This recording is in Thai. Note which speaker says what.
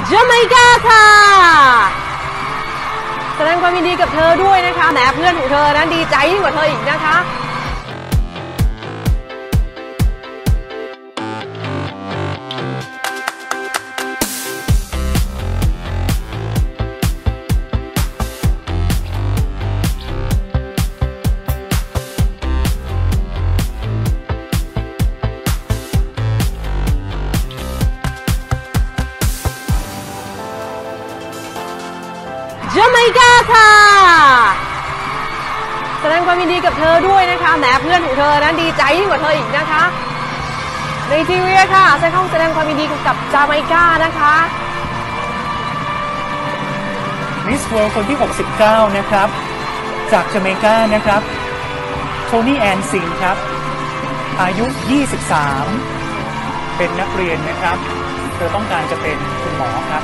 Speaker 1: จาเมกาค่ะแสดงความยินดีกับเธอด้วยนะคะแหมเพื่อนของเธอนั้นดีใจยิ่งกว่าเธออีกนะคะจาเมกาค่ะแสดงความยินดีกับเธอด้วยนะคะแหมเพื่อนของเธอนั้นดีใจยิ่งกว่าเธออีกนะคะในทีวีค่ะแสดงความยินดีกับจาเมกานะคะ
Speaker 2: มิสเวิลด์คนที่69นะครับจากจาเมกานะครับโทนี่แอนซิงครับอายุ23เป็นนักเรียนนะครับเธอต้องการจะเป็นคุณหมอครับ